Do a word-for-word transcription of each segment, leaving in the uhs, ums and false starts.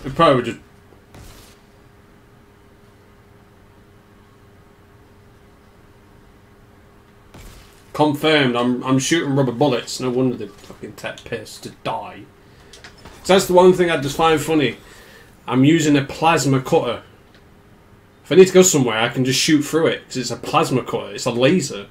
It probably would just... Confirmed, I'm I'm shooting rubber bullets. No wonder they fucking take piss to die. So that's the one thing I just find funny. I'm using a plasma cutter. If I need to go somewhere, I can just shoot through it because it's a plasma cutter. It's a laser.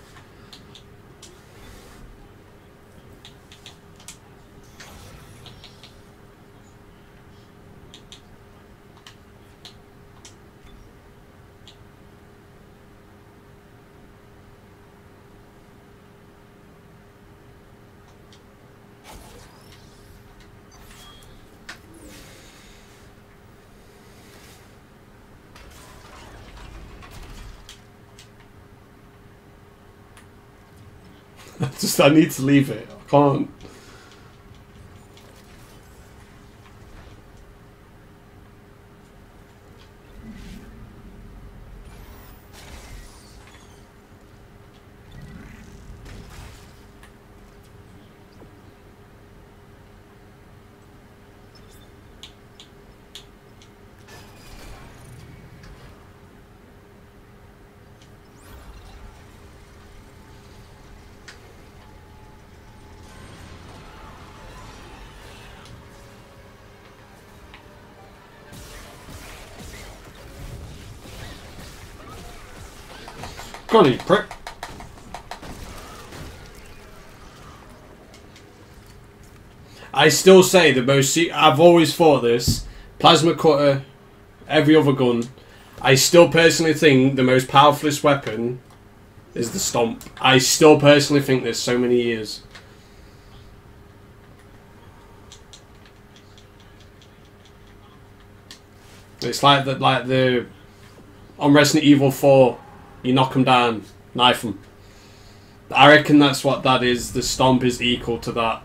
Just I need to leave it. I can't. Go on, you prick. I still say the most... Se I've always thought this. Plasma cutter, every other gun. I still personally think the most powerfulest weapon is the stomp. I still personally think this so many years. It's like the... Like the on Resident Evil four... You knock them down, knife them. I reckon that's what that is. The stomp is equal to that.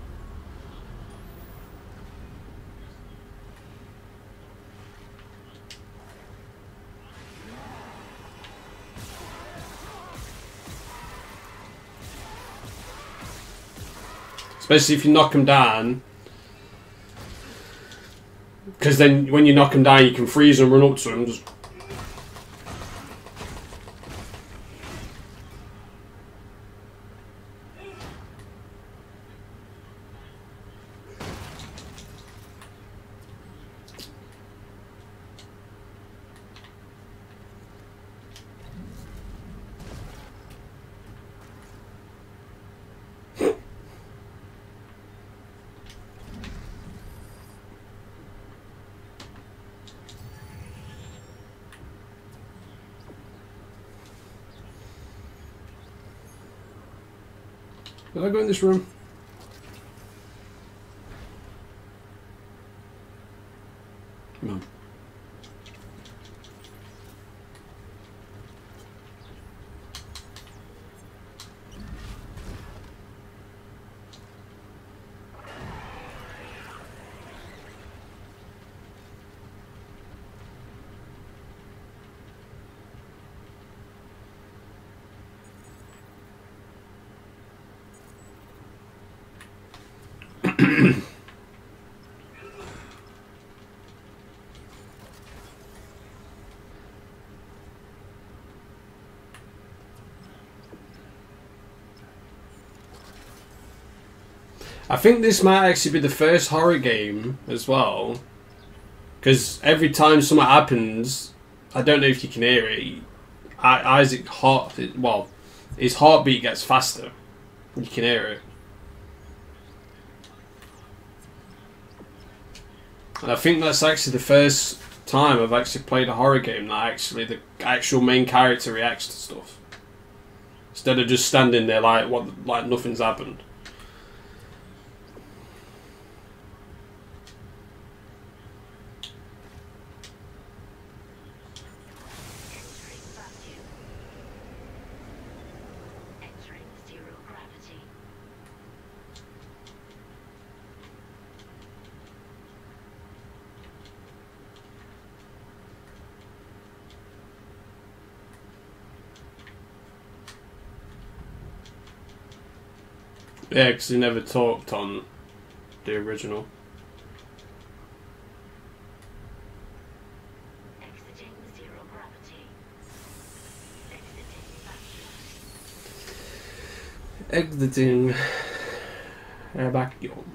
Especially if you knock them down. Because then when you knock them down, you can freeze and run up to them. Just Did I go in this room? Come on. I think this might actually be the first horror game as well, because every time something happens, I don't know if you can hear it. Isaac heart, well, his heartbeat gets faster. You can hear it, and I think that's actually the first time I've actually played a horror game that actually the actual main character reacts to stuff instead of just standing there like what, like nothing's happened. Yeah, because he never talked on the original. Exiting a vacuum.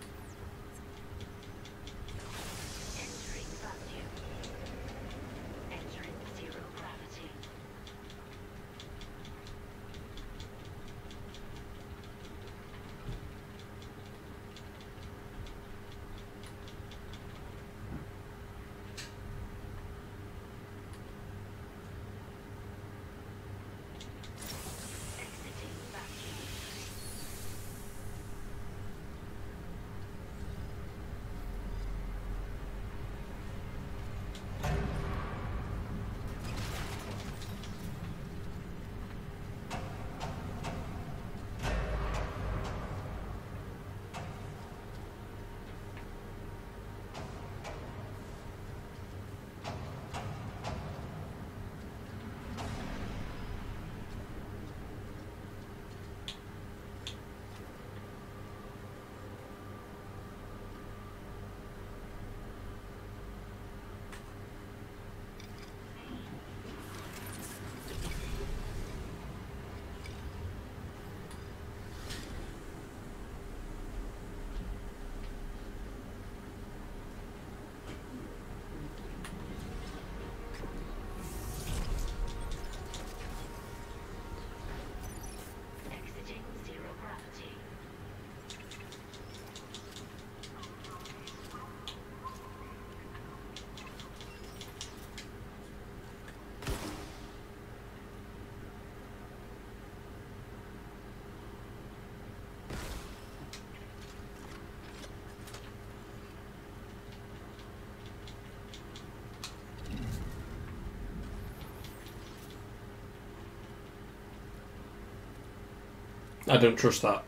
I don't trust that.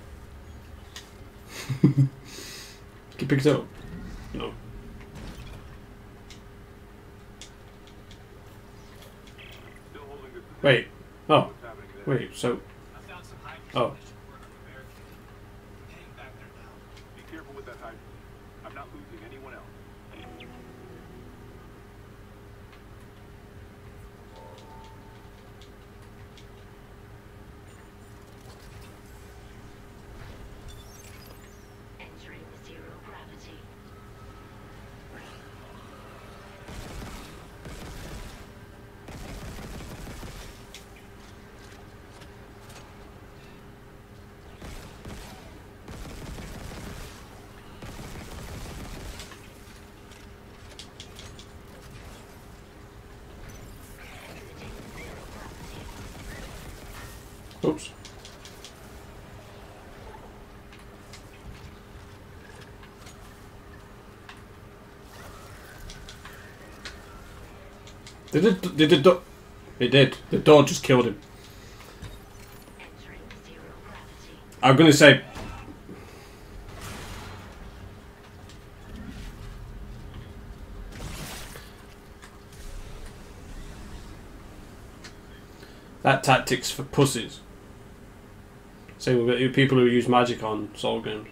Can you pick it up? No. Wait. Oh. Wait, so... Oh. Be careful with that hydrogen. I'm not losing anyone else. Entering zero gravity. Oops. Did it? Did it? Do it did. The door just killed him. Entering zero gravity. I'm gonna say. That tactic's for pussies. Same with people who use magic on soul games.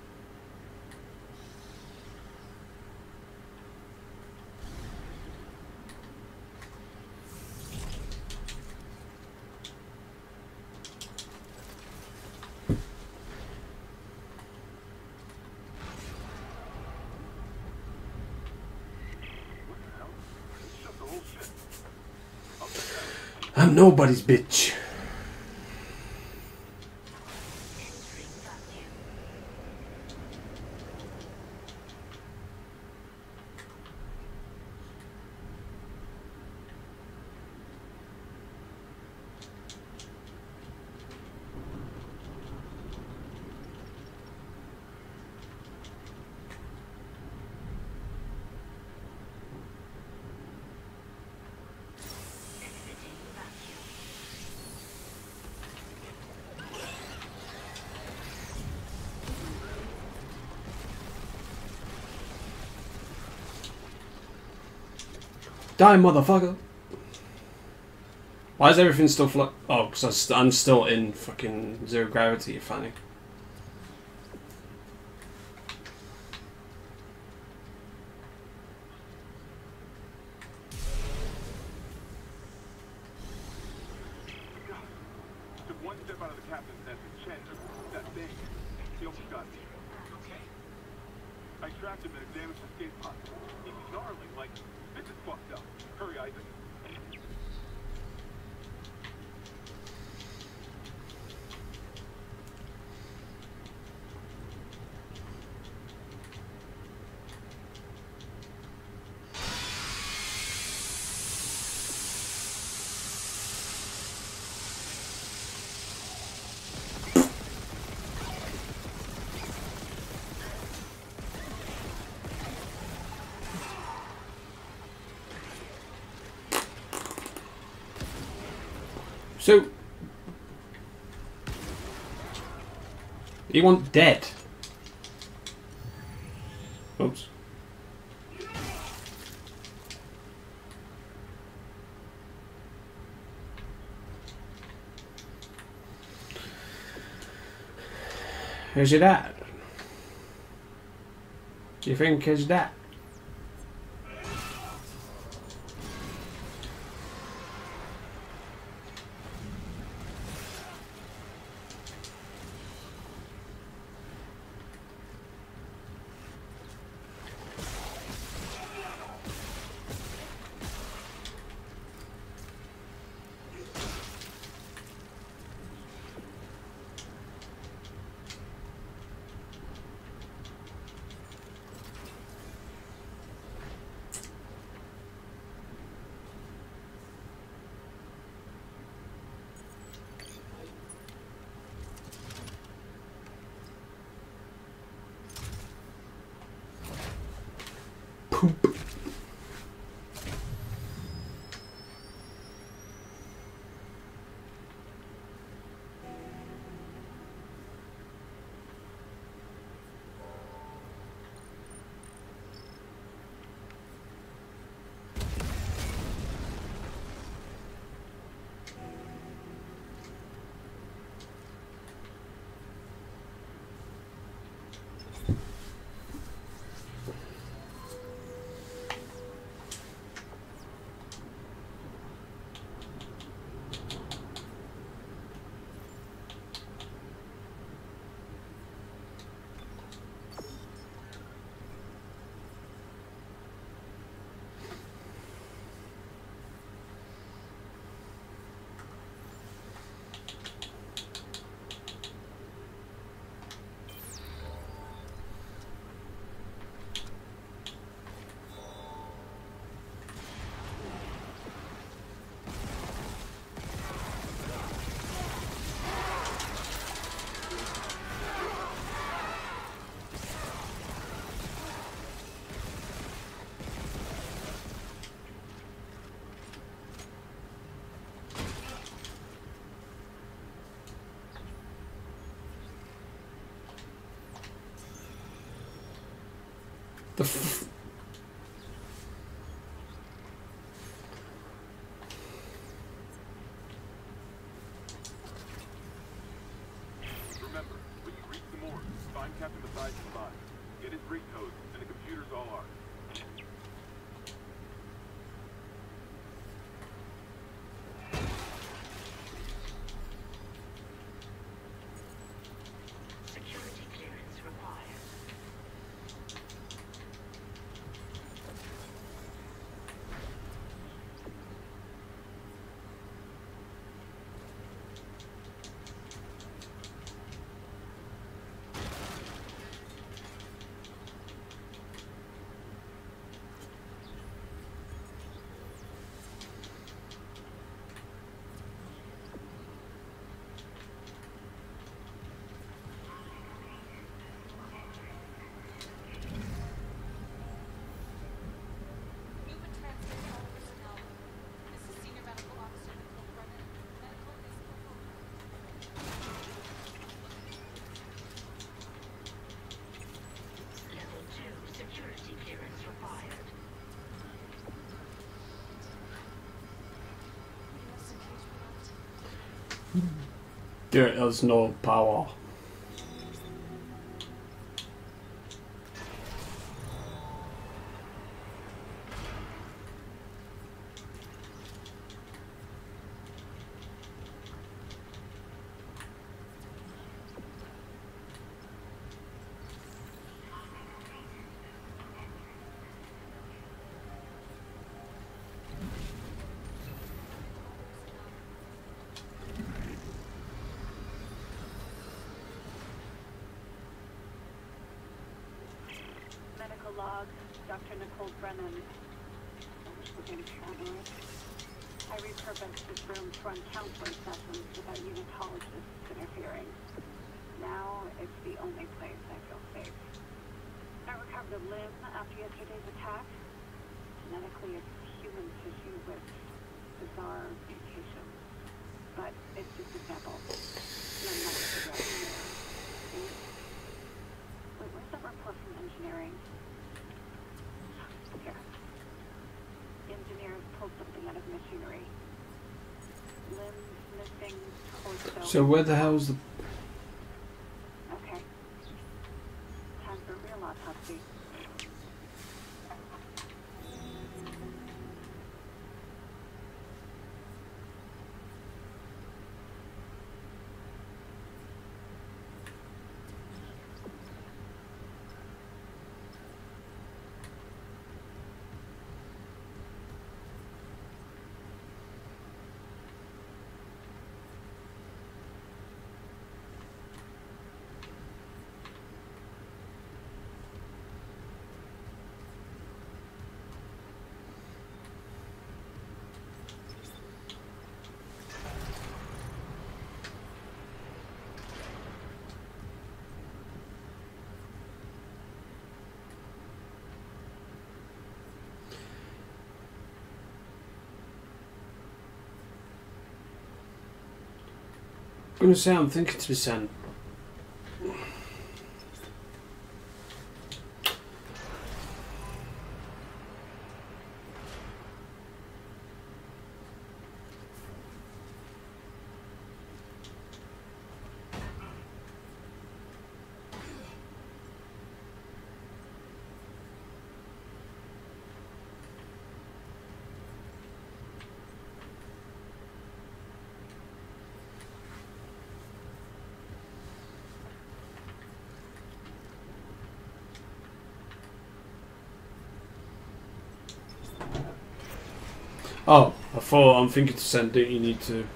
I'm nobody's bitch. Die, motherfucker! Why is everything still flo- Oh, because st I'm still in fucking zero gravity, you fanny. Took one step out of the captain's entry. Got me. Okay. I trapped him in a damaged escape pod. He's snarling like, this is fucked up. Hurry, Isaac. So he want dead. Oops. Is it that? Do you think is that? Poop. The f Remember, when you reach the morgue, find Captain Mathias' body. Get his rig code, and the computers all are. Security clearance required. Movement transmitted to all personnel. This is Senior Medical Officer Nicole Brennan. Medical is Level two security clearance required. there is no power. log, Doctor Nicole Brennan. I wish we didn't paranoid. I repurposed this room to run counseling sessions without unitologists interfering. Now it's the only place I feel safe. I recovered a limb after yesterday's attack. Genetically, it's human tissue with bizarre mutations. But it's just a sample. And I'm not figure out where. Wait, where's that report from engineering? Here. Engineers pulled something out of machinery. Limbs missing, torso. So where the hell's the... Okay. Time for a real autopsy. I'm gonna say I'm thinking to myself. Oh, I thought I'm thinking to send it. You need to.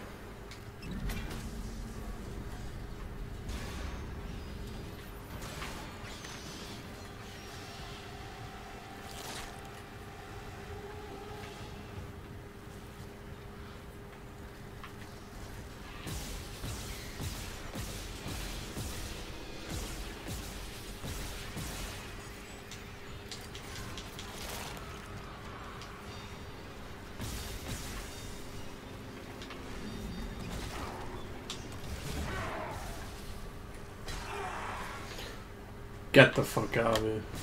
Get the fuck out of here.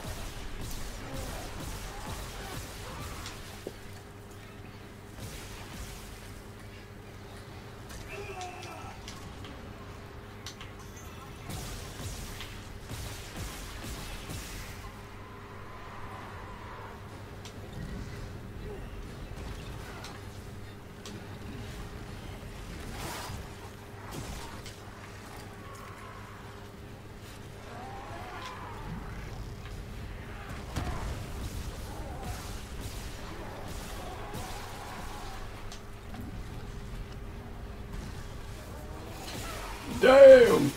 Damn!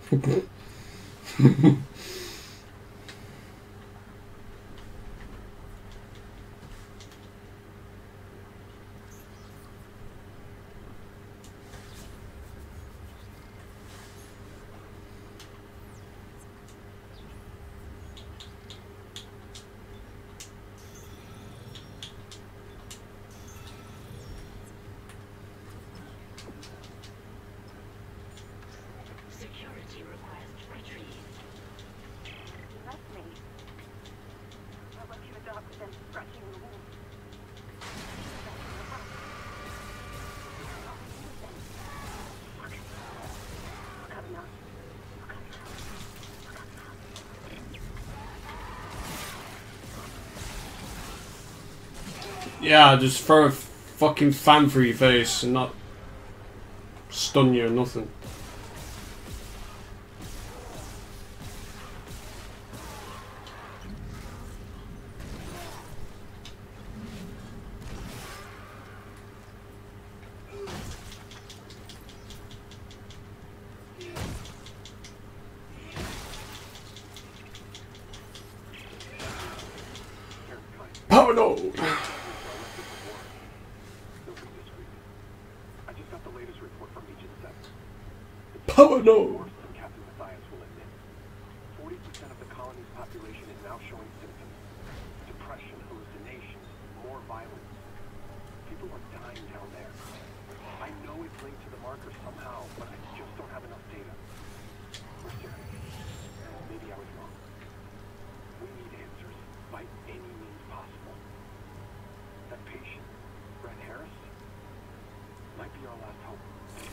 Security request retrieved. You left me. I left you a dog with them scratching the wound. Look. Look up now. Look up now. Look up now. Yeah, just throw a fucking fan through your face and not stun you or nothing. Oh no! No big disagreement. I just got the latest report from Agent seven. Power no! Worse than Captain Matthias will admit. Forty percent of the colony's population is now showing symptoms. Depression, hallucinations, more violence. People are dying down there. I know it's linked to the marker somehow, but I just don't have enough data. Listen, maybe I was wrong. We need answers by any means possible. That patient, Brett Harris, might be our last hope.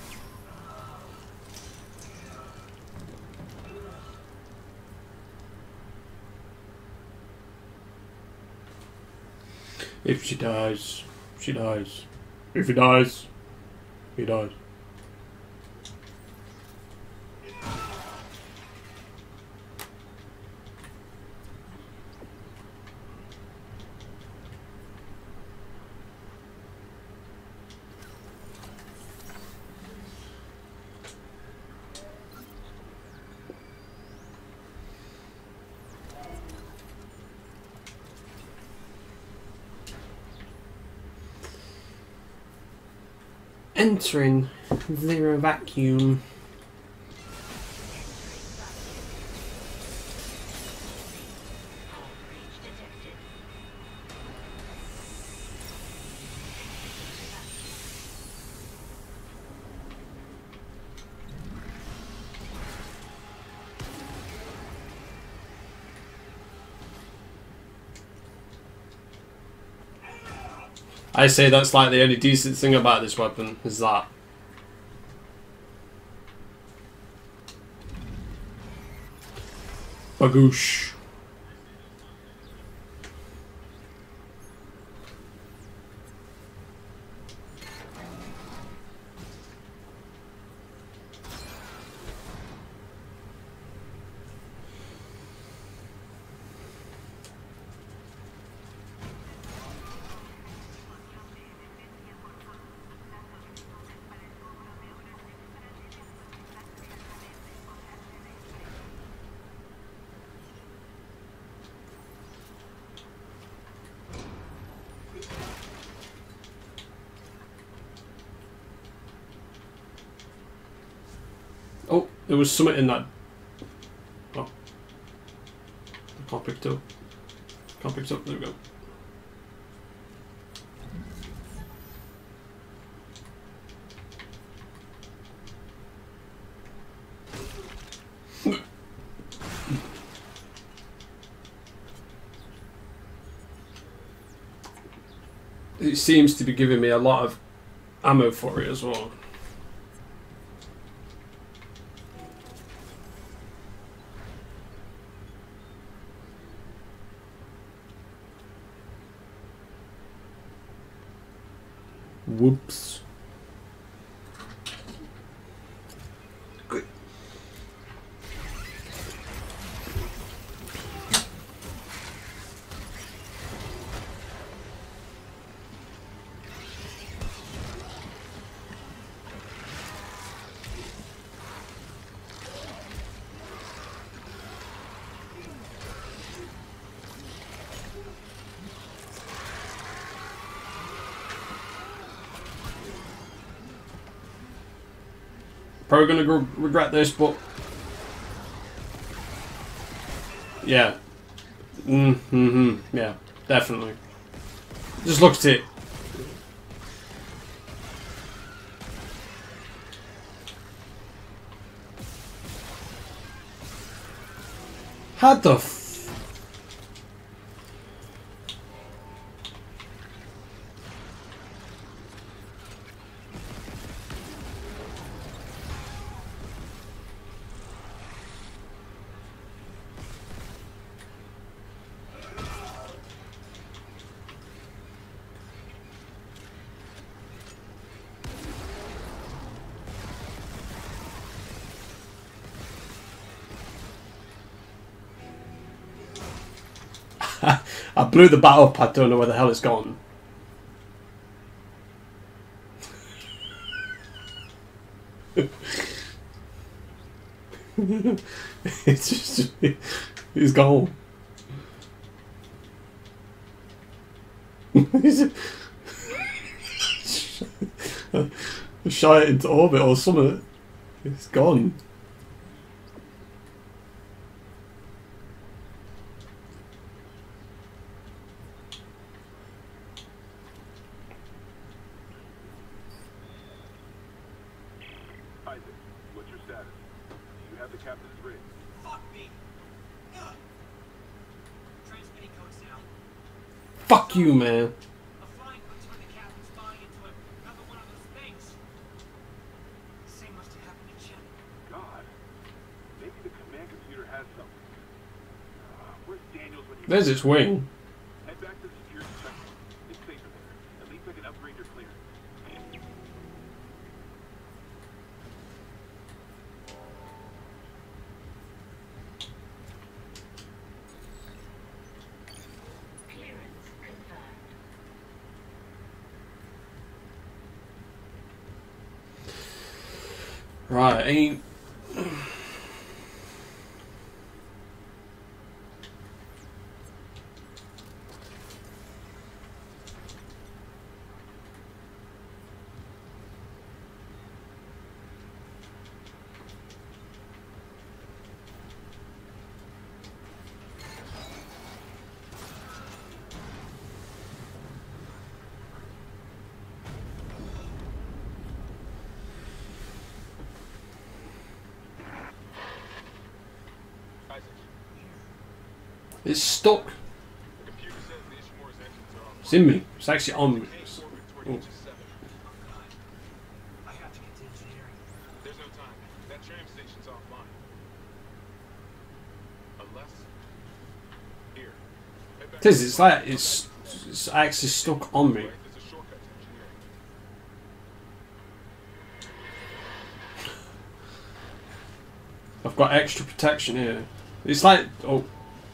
If she dies, she dies. If he dies, he dies. Entering zero vacuum. Breach detected. I say that's like the only decent thing about this weapon is that. Bagoosh. Oh, there was something in that. Oh. I can't pick it up. Can't pick it up. There we go. It seems to be giving me a lot of ammo for it as well. Whoops. Good. Probably gonna gr- regret this, but yeah, mm hmm, yeah, definitely. Just look at it. How the f- I blew the bat up, I don't know where the hell it's gone. It's just, it's gone. Shot it into orbit or something. It's gone. Isaac, what's your status? Do you have the captain's rig? Fuck me. Ugh. Transmitting codes now. Fuck you, man. A flying puts when the captain's buying into another one of those things. Same must have happened to Chen. God. Maybe the command computer has something. Uh, where's Daniels when you... There's its wing. Head back to the security checkpoint. It's safer there. At least I can upgrade your clearance. Clearance confirmed. Right, ain't. Isaac, It's stuck. the computer says the Ishimura's engines are It's off. in me. It's actually on me. Can't orbit toward Oh. H seven. Oh god. I have to get to engineering. There's no time. That tram station's offline. Unless... Here. Head back It is, to it's the like, front. it's, it's actually stuck on me. Right, there's a shortcut to engineering. I've got extra protection here. It's like, oh.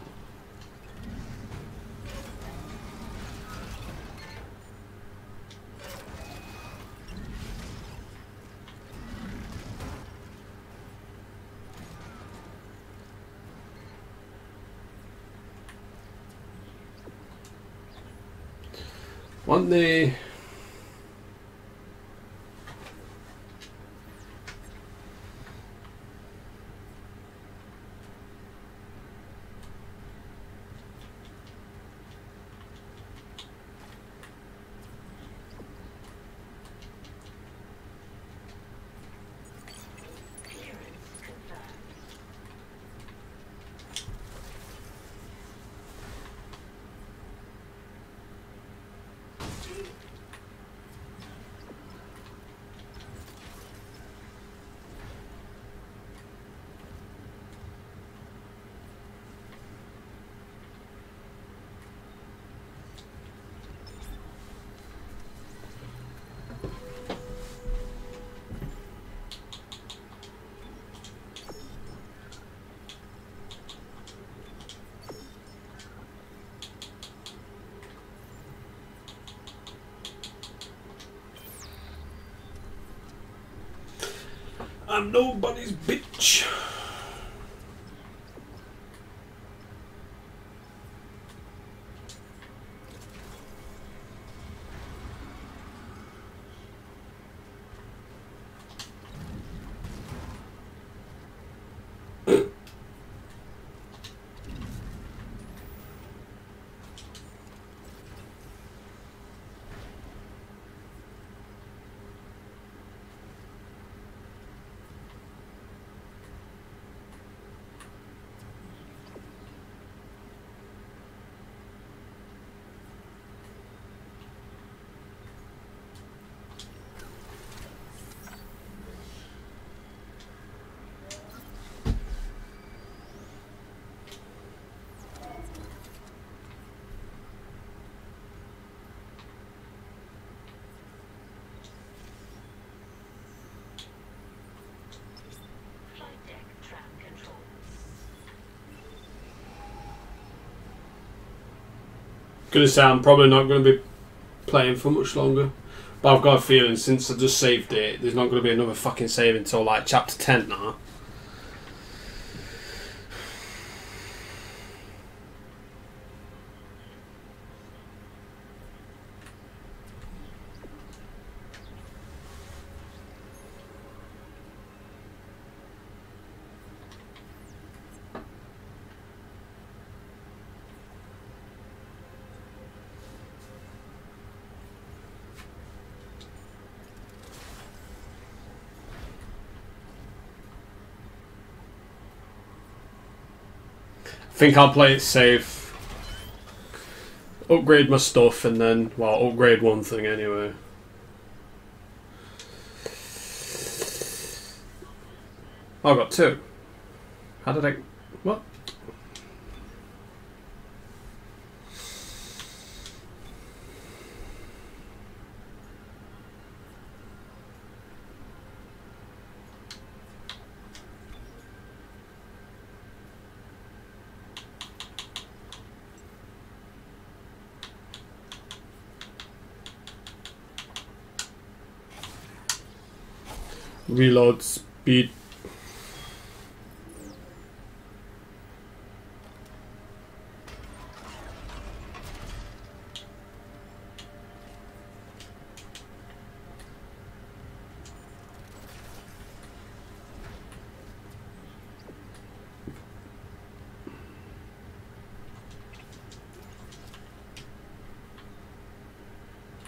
Want the... Clearance confirmed. I'm nobody's bitch. Gonna say I'm probably not going to be playing for much longer, but I've got a feeling since I just saved it, there's not going to be another fucking save until like chapter ten now. I think I'll play it safe, upgrade my stuff, and then, well, upgrade one thing anyway. Oh, I got two. How did I... what? Reload speed.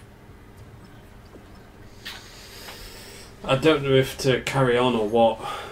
I don't know if to carry on or what.